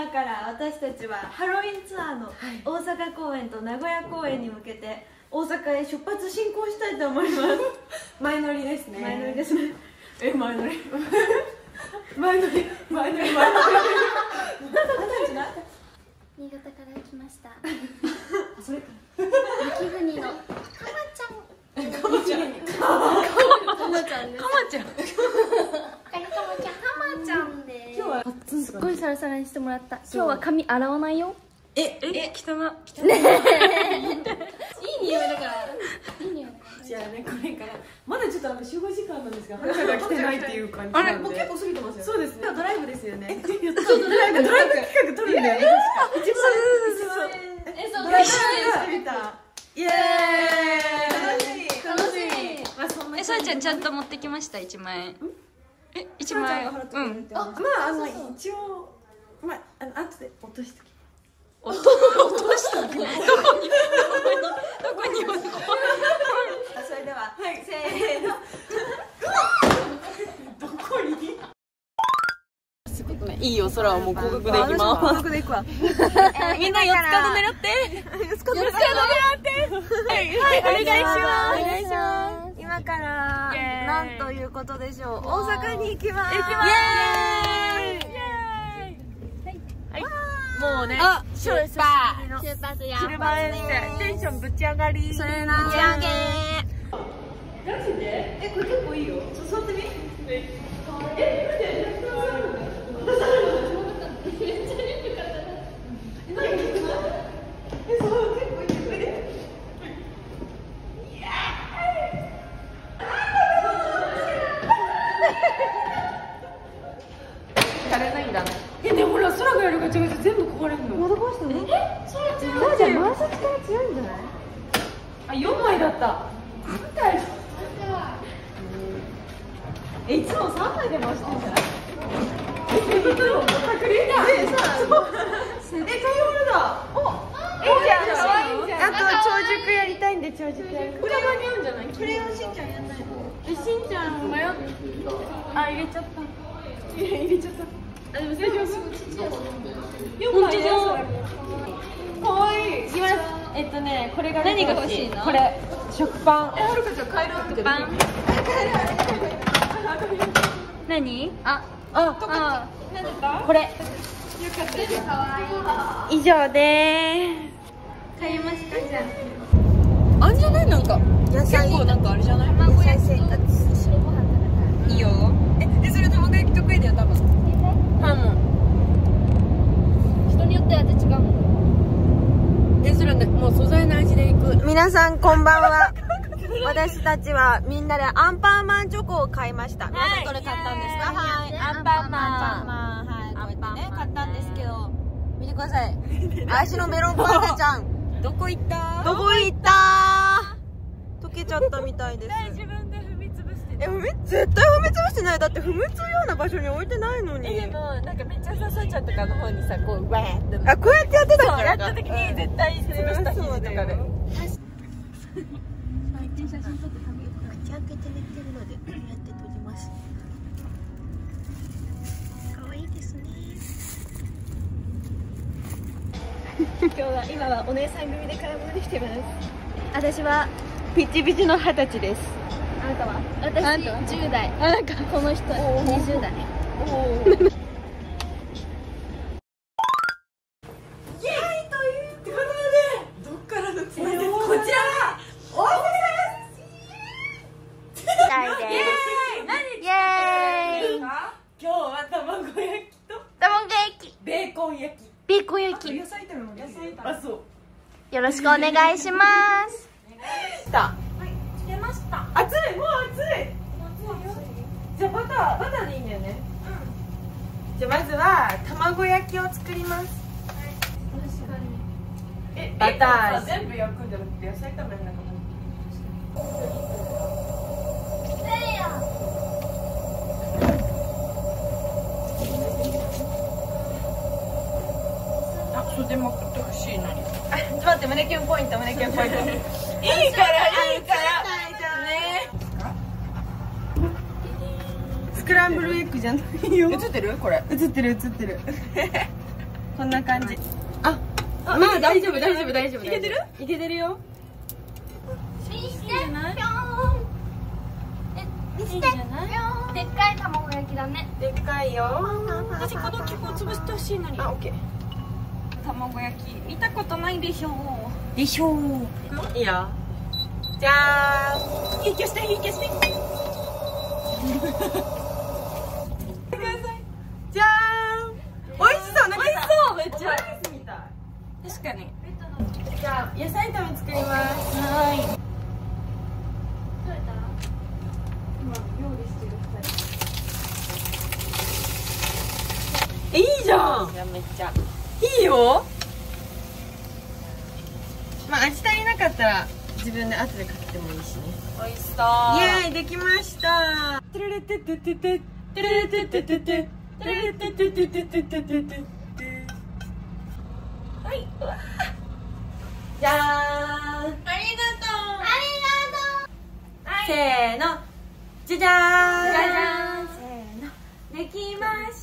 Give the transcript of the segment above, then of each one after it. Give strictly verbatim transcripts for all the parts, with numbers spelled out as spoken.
から私たちはハロウィンツアーの大阪公演と名古屋公演に向けて大阪へ出発進行したいと思います。 前乗りですね。 前乗りですね。 え、前乗り前乗り前乗り前乗り新潟から来ました。 それ雪国のかまちゃん。 かまちゃんかまちゃんです。 かまちゃんかまちゃん。かまちゃんです。 今日はすっごいサラサラにしてもらった。今日は髪洗わないよ。 ええ汚な汚ね。いい匂いだから。いい匂いだから。 じゃあね、これからまだちょっとあの集合時間なんですが、話が来てないっていう感じなんで。あれもう結構過ぎてますよ。そうですね。 ドライブですよね。 そうドライブドライブ企画撮るんだよね。一番え、そう。 ドライブしてみた。イエーイ。 楽しみ。 まあそんな。 え、さあちゃんちゃんと持ってきました一万円。え、一万円。うん。 あ、まああの一応まああの後で落としとき。 落と落とした。どこにどこにどこにどこに。 それでは、 はい、 せーの。 どこに？いいよ、空はもう高額で行きます。 高額で行くわ。 みんな四つ角狙って。 四つ角狙って。 はいはい、お願いします。 お願いします。 今からなんということでしょう。大阪に行きます。 行きます。もうね、出発。 出発や。 車へしてテンションぶち上がり。 それなんじゃげマジで？え、これ結構いいよ。座ってみ。え、え、でもほら空がやるがちゃがちゃ全部壊れるの。まだ壊してるの？え、それ強いじゃん。回す力強いんじゃない？あ、四枚だった。え、いつも三枚で回してるんじゃない？え、いつも確認だ。え、さ、え、カイオルだ。お、え、じゃあ可愛いじゃん。 あと長熟やりたいんで長熟やる。 これが似合うんじゃない？ これをしんちゃんやんないの？ え、しんちゃん迷っあ、入れちゃった。入れちゃった。あ、でも大丈夫。四枚で。可愛い。いきます。えっとね、これが何が欲しいの？ これ食パン。え、はるかちゃん帰ろうって。 パン。何？あ、 あ、 あ、 これ。 以上でーす。 買いましたじゃん。 あんじゃないなんか。 野菜結構なんかあれじゃない？ 野菜生活。 白ご飯食べたい。 いいよ。え、えそれ卵焼き得意だよ多分。ハモン。 人によって味違うもん。 え、それね、もう素材の味でいく。 皆さんこんばんは。私たちはみんなでアンパンマンチョコを買いました。皆さんこれ買ったんですか？はい。 アンパンマン。 アンパンマン、はい。こうやってね買ったんですけど、見てください。足のメロンパンダちゃん。 どこ行った？ どこ行ったー？溶けちゃったみたいです。 自分で踏みつぶしてえ、踏み絶対踏みつぶしてない。だって踏みつぶような場所に置いてないのに。 え、でもなんかめっちゃささちゃんとかの方にさ、こうわーってあ、こうやってやってたからか。 やった時に絶対潰した肘とかで。 口開けて寝てるので、こうやって閉じます。可愛いですね。今日は今はお姉さん組で買い物に来てます。私はピチピチの二十歳です。あなたは？ 私じゅう代。 あ、なんかこの人にじゅう代。 よろしくお願いします。 来た。はい、つけました。熱い、もう熱い。じゃあバター、バターでいいんだよね。うん。じゃあまずは卵焼きを作ります。はい。確かに。え、バター全部焼くんじゃなくて野菜炒めなんかも。あ、袖まくってほしいのに。あ、ちょっと待って、胸キュンポイント、胸キュンポイント。いいから、いいから。ね。スクランブルエッグじゃないよ。映ってる？これ。映ってる、映ってる。ここんな感じ。あ、まあ大丈夫大丈夫大丈夫。いけてる？いけてるよ。 見してぴょーん。え、見してぴょーん。でっかい卵焼きだね。 でっかいよ。 私この気泡潰してほしいのに。 あ、オッケー。 卵焼き見たことないでしょう。 でしょう。いいよ。じゃーん。引きして引きして。じゃーん。美味しそう。なんか美味しそう。めっちゃ。 確かに。 じゃあ野菜炒め作ります。 はい。 取れた？ 今料理してるふたり。え、いいじゃん。いやめっちゃいいよ。まあ味足りなかったら自分で後でかけてもいいしね。 美味しそう。 イエーイ、できました。テレレテテテテテレレテテテテテレレテテテテテテテテ。はい。じゃーん。 ありがとう。 せーの。じゃじゃーん。じゃじゃーん。せーの。できました。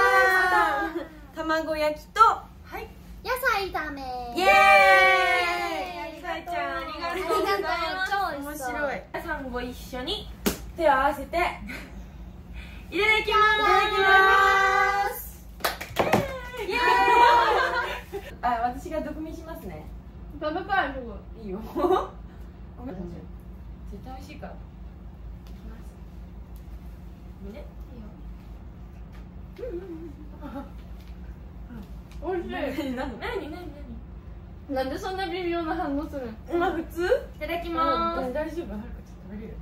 卵焼きと、はい。 野菜炒め。 イエーイ。さえちゃん、ありがとうございます。 超美味しそう。 面白い。皆さんご一緒に手を合わせていただきます。いただきます。イエーイ。あ、私が毒味しますね。 食べたいすいいよ。絶対美味しいから。いいね。いいよ。 ごい。美味しい。 何何何何。 なんでそんな微妙な反応するの？ まあ普通？ いただきます。 大丈夫？はるかちょっと食べれる？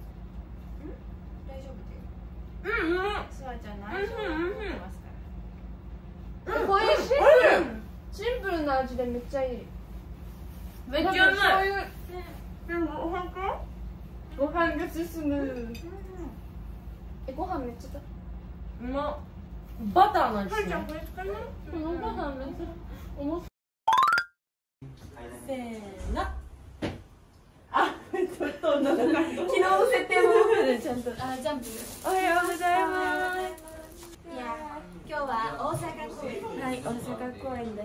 大丈夫で。うんうん。すわちゃんの相性が持ってますから。 美味しい。シンプルな味でめっちゃいい。 めっちゃうまい。 醤油。 でもおはか？ ご飯が進む。え、ご飯めっちゃだ。 うまっ。バターの味する。 これ使いな。このご飯めっちゃ重そう。 せーの。あ、ちょっとなんか昨日の設定もよくね、ちゃんと。 あ、ジャンプ。 おはようございます。 いや今日は大阪公演。 はい、大阪公演です。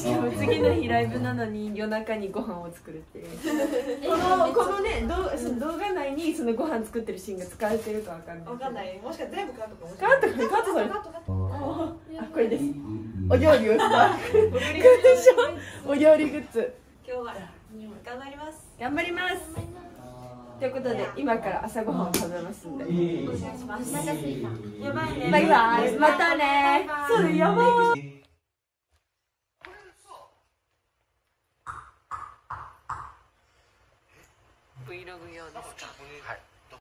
しかも次の日ライブなのに夜中にご飯を作るっていう。このこのね、どその動画内にそのご飯作ってるシーンが使われてるかわかんない。 わかんない。もしかしたら全部カットかもしれカない。 ットカットされた。 カットカット。 あ、これです。お料理をした。お料理グッズ。 今日は頑張ります。 頑張ります。ということで今から朝ごはんを食べますんで。 お願いします。 お腹すいた。 やばいね。バイバイ。またね。そうだ、やばい。Vlog 用ですか。 はい。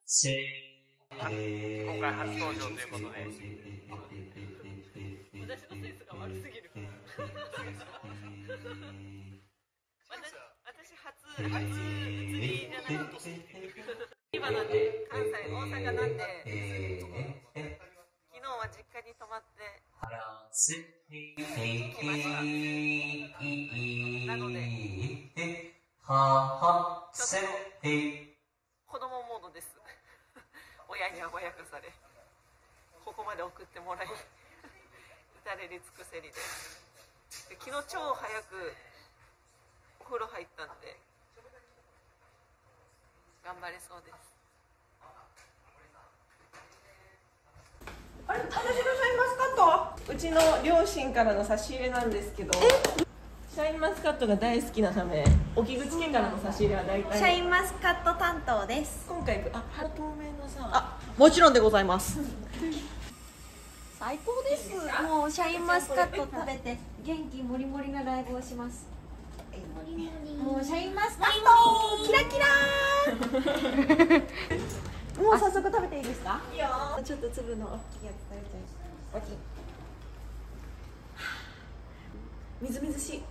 今回初登場ということで。 私のセンスが悪すぎる。私初初映りじゃなくて今なんで関西大阪なんで、昨日は実家に泊まって来ました。なのでちょっと子供モードです。親に甘やかされここまで送ってもらい至れり尽くせりで、で昨日超早くお風呂入ったんで頑張れそうです。あれ、私のシャインマスカット、うちの両親からの差し入れなんですけど、シャインマスカットが大好きなため沖口家からの差し入れは大体シャインマスカット担当です。 今回あ、透明のさあ、もちろんでございます。最高です。もうシャインマスカット食べて元気もりもりなライブをします。もうシャインマスカットキラキラー。もう早速食べていいですか？いいよ。ちょっと粒の大きいやつ食べちゃいます。みずみずしい。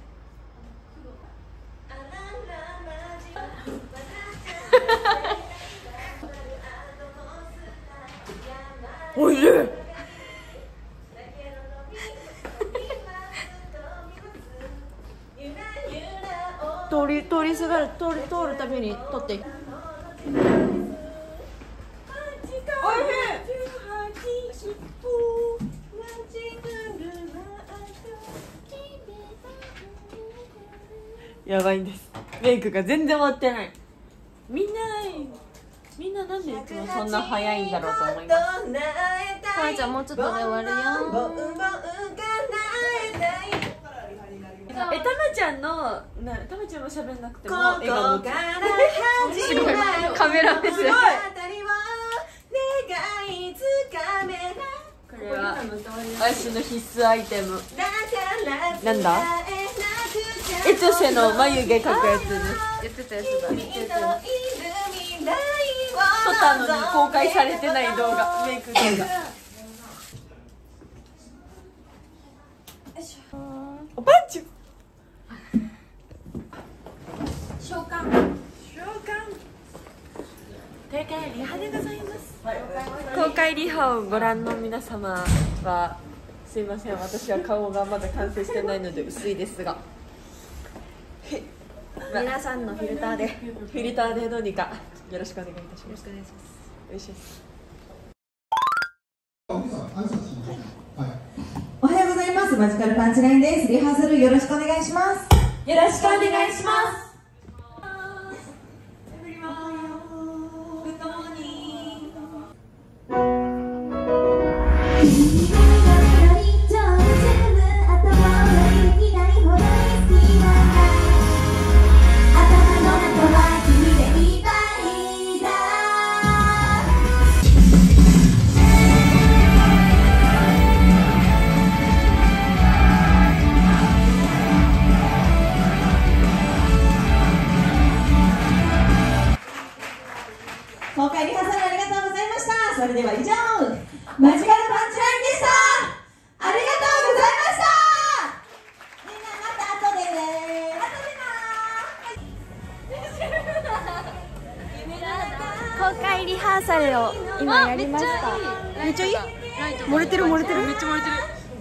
おいしい。通り通りすがる通り通るたびに取っていく。おいしい。 やばいんです。メイクが全然終わってない。みんなみんななんでいつもそんな早いんだろうと思います。 かなちゃんもうちょっとで終わるよ。 え、たまちゃんのな、たまちゃんも喋んなくても笑顔のすごいカメラ目線。 これは私の必須アイテム。なんだ？エトシェの眉毛描くやつです。 言ってたやつだ。 撮ったのに公開されてない動画、メイク動画。おパンチ。 召喚。 召喚。公開リハでございます。公開リハをご覧の皆様はすいません、私は顔がまだ完成してないので薄いですが、 皆さんのフィルターでフィルターでどうにかよろしくお願いいたします。よろしくお願いします。よろしいです。 おはようございます。マジカルパンチラインです。リハーサルよろしくお願いします。 よろしくお願いします。 公開リハーサルありがとうございました。それでは以上、マジカルパンチラインでした。ありがとうございました。みんなまた後でね。後でな。 公開リハーサルを今やりました。めっちゃいい。漏れてる漏れてる。めっちゃ漏れてる。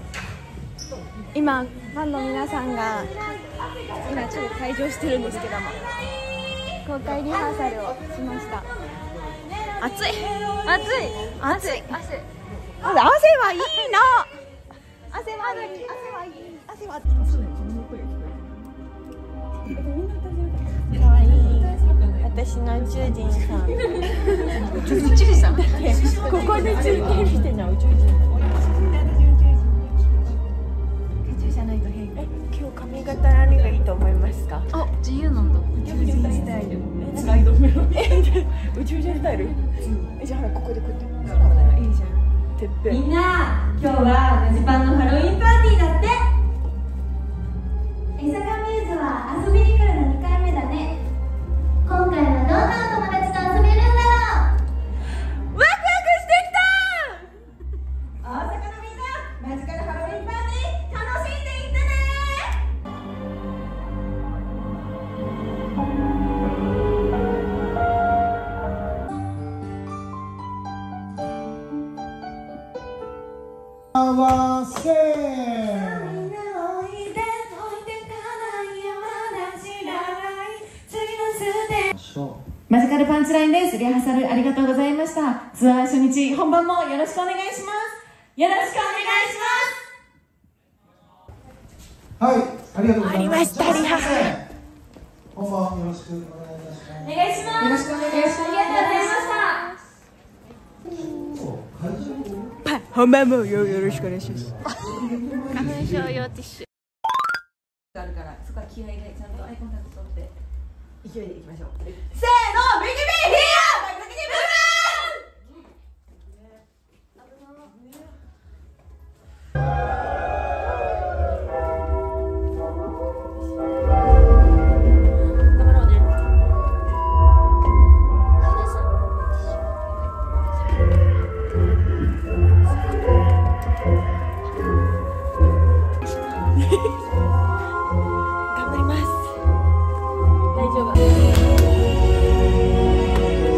今ファンの皆さんが今ちょっと退場してるんですけども、公開リハーサルをしました。暑い暑い暑い汗はいいの。汗はいい汗はいい汗はかわいい。私の宇宙人さん。宇宙人さんここで中継してんの宇宙人。宇宙じゃないと変。え、今日髪型何がいいと思いますか？ あ、自由なんだ。 宇宙人スタイル。え、なんかアイドルメロン。え、宇宙人スタイル？え、じゃあほらここでこうやって。いいじゃん。てっぺん。 みんな、今日はマジパンのハロウィンパーティーだって。 江坂ミューズは遊びに来るのにかいめだね。今回はどんなお友達と遊べるんだろう。 ワクワクしてきた。 大阪のみんな、マジカルハロウィンパーティー楽しんでいってね。 合わせマジカルパンチラインです。リハーサルありがとうございました。ツアー初日本番もよろしくお願いします。よろしくお願いしはい、ありがとうございまありましす。 たリハ本番よろしくお願いいたします。 ます。お願いします。よろしくお願いします。ありがとうございました。 本番もよろしくお願いします。 花粉症用ティッシュ。 あるから、そこは気合いでちゃんとアイコンタクト取って勢いでいきましょう。せーの、ビギビギヒアバキバキブー頑張ります。大丈夫。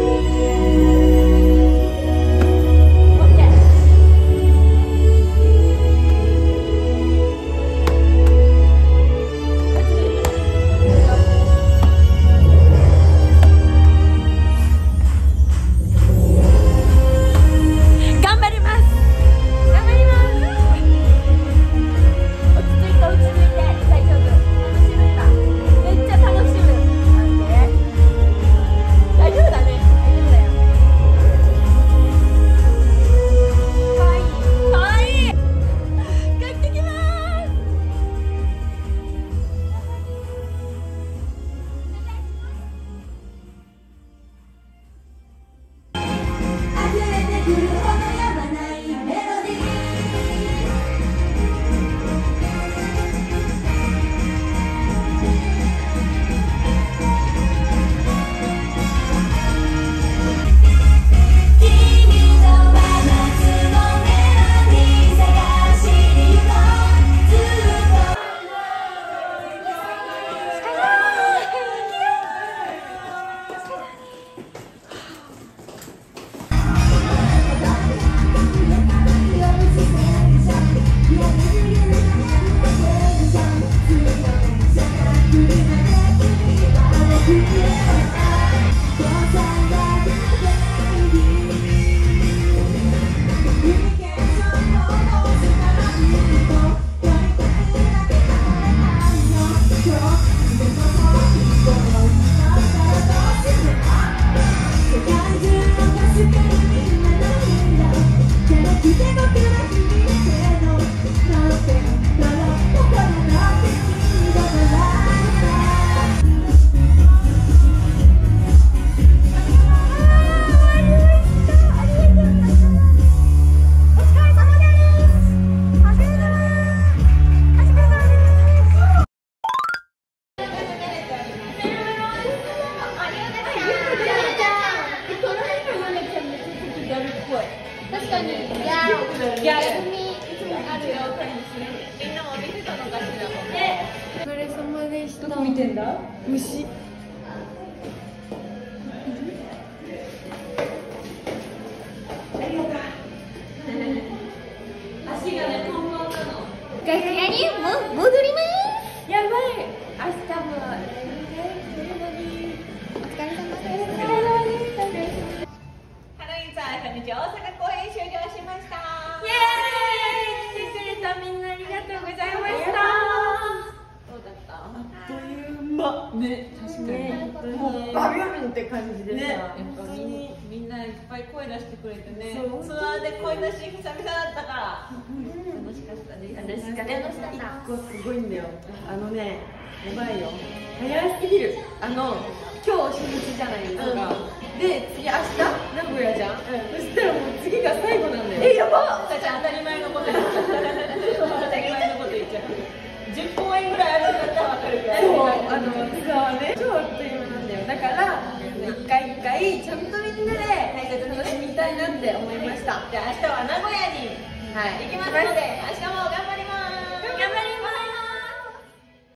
確かに、いや、いや、海、いつもあるよ、みんなも見てたのかしら。お疲れ様でした。どこ見てんだ？虫。足がね、パンパンなの。楽屋にも戻ります。やばい。明日も。お疲れ様でした。 大阪公演終了しました。 イエーイ！来てくれたみんなありがとうございました。 どうだった？ あっという間ね、確かにもうバビュンって感じでさ、 やっぱみんみんないっぱい声出してくれてね、ツアーで声出し久々だったから楽しかったです。 確かね、一個すごいんだよ。あのね、やばいよ、早すぎる。あの今日初日じゃないですか、で次明日名古屋じゃん、そしたらもう次が最後なんだよ。え、やばっ。 当たり前のこと言っちゃった当たり前のこと言っちゃったじゅっ公演ぐらいあるんだったら分かるけど、 そう、あのツアーね、超あっという間なんだよ。だから一回一回ちゃんとみんなで楽しみたいなって思いました。 じゃあ明日は名古屋に行きますので、明日も頑張り